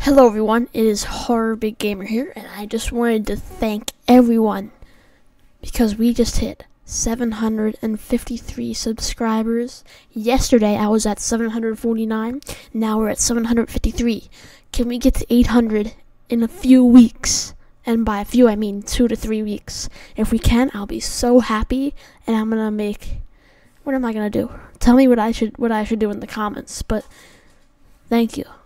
Hello everyone, it is Horror Big Gamer here, and I just wanted to thank everyone because we just hit 753 subscribers. Yesterday I was at 749, now we're at 753. Can we get to 800 in a few weeks? And by a few I mean 2 to 3 weeks. If we can, I'll be so happy, and I'm gonna make, what am I gonna do? Tell me what I should do in the comments, but thank you.